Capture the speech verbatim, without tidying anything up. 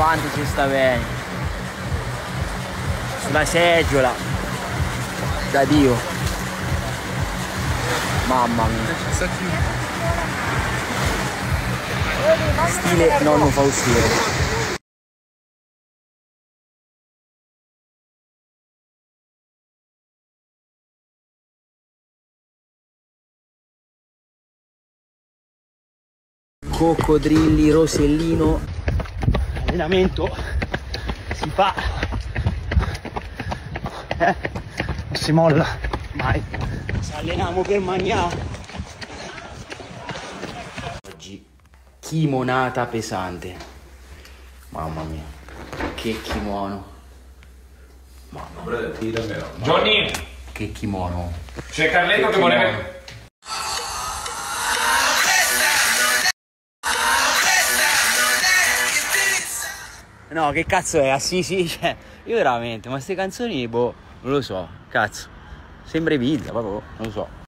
quanto ci sta bene. Sulla seggiola. Da Dio. Mamma mia. Stile nonno Faustino. Coccodrilli, Rosellino. Allenamento si fa, eh? Non si molla mai. Ci alleniamo per mangiare. Oggi kimonata pesante. Mamma mia, che kimono. Mamma mia. Johnny, che kimono. c'è Carletto che, che vuole. No, che cazzo è? Assisi? Cioè, io veramente, ma queste canzoni, boh, non lo so, cazzo. Sembra Ibiza, proprio, non lo so.